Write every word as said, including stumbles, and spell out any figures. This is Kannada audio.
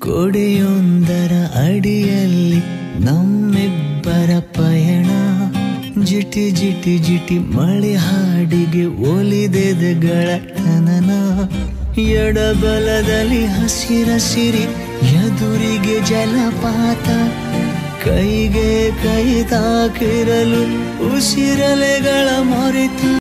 ಕೊಡೆಯೊಂದರ ಅಡಿಯಲ್ಲಿ ನಮ್ಮಿಬ್ಬರ ಪಯಣ ಜಿಟಿ ಜಿಟಿ ಜಿಟಿ ಮಳೆ ಹಾಡಿಗೆ ಒಲಿದೆದೆಗಳ ತನನ ಎಡಬಲದಲ್ಲಿ ಹಸಿರಸಿರಿ ಎದುರಿಗೆ ಜಲಪಾತ ಕೈಗೆ ಕೈ ತಾಕಿರಲು ಉಸಿರಲೆಗಳ ಮೊರೆತ